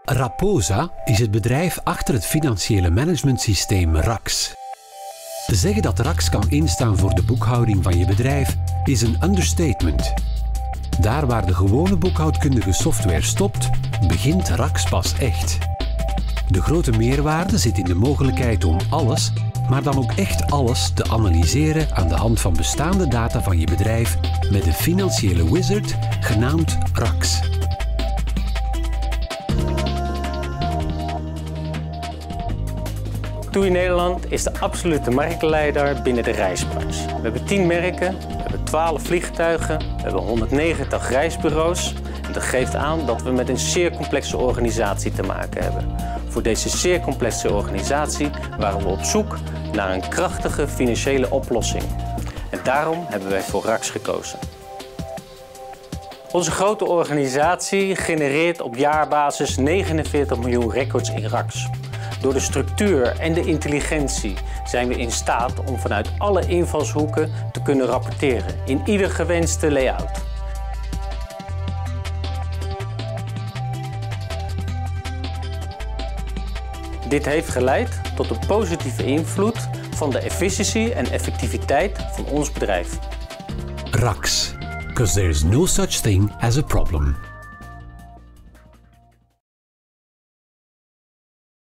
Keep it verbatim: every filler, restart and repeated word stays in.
Raposa is het bedrijf achter het financiële managementsysteem R A X. Te zeggen dat R A X kan instaan voor de boekhouding van je bedrijf is een understatement. Daar waar de gewone boekhoudkundige software stopt, begint R A X pas echt. De grote meerwaarde zit in de mogelijkheid om alles, maar dan ook echt alles, te analyseren aan de hand van bestaande data van je bedrijf met een financiële wizard genaamd R A X. TUI Nederland is de absolute marktleider binnen de reisbranche. We hebben tien merken, we hebben twaalf vliegtuigen, we hebben honderdnegentig reisbureaus. En dat geeft aan dat we met een zeer complexe organisatie te maken hebben. Voor deze zeer complexe organisatie waren we op zoek naar een krachtige financiële oplossing. En daarom hebben wij voor R A X gekozen. Onze grote organisatie genereert op jaarbasis negenenveertig miljoen records in R A X. Door de structuur en de intelligentie zijn we in staat om vanuit alle invalshoeken te kunnen rapporteren in ieder gewenste layout. Dit heeft geleid tot een positieve invloed van de efficiëntie en effectiviteit van ons bedrijf. R A X, because there is no such thing as a problem.